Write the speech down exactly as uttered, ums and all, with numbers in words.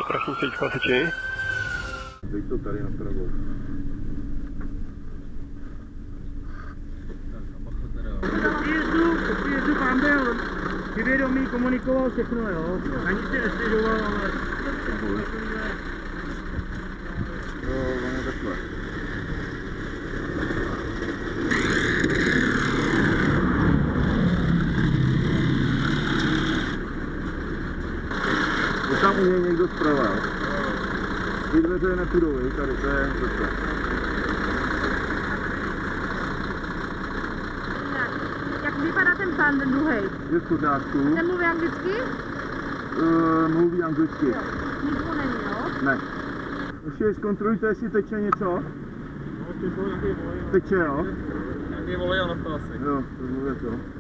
Prašní středisku hasiči. Teď to tady napravo. Příjezdu, příjezdu pán byl přivědomý, komunikoval všechno, jo. Ani si nestěžoval, ale... Jo, on je takhle. Je tam u něj někdo zprava. Ty dveře nepůjdou, tady to je zase. Jak vypadá ten pán, ten druhej? Je v pořádku. Ten mluví anglicky? Uh, mluví anglicky. Jo. Nic mu není, jo? Ne. Ještě zkontrolujte, jestli teče něco. No, ty jsou nějaký volej. Teče, jo? Nějaký volej, ano, to asi. Jo, to bude to.